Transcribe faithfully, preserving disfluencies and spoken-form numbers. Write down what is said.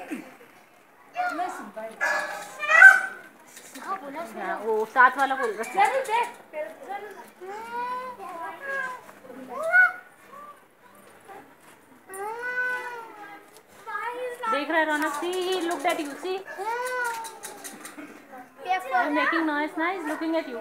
हाँ, वो साथ वाला बोल रहा है। देख रहा है रौनक, सी ही looked at you, see you're making noise, now he's looking at you.